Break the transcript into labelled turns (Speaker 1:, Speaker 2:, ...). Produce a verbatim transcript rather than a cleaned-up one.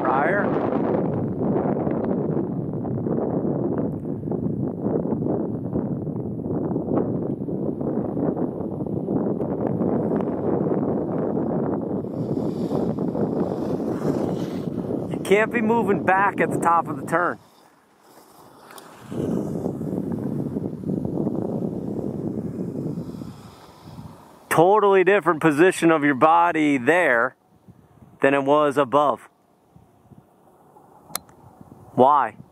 Speaker 1: prior. You can't be moving back at the top of the turn. Totally different position of your body there than it was above. Why?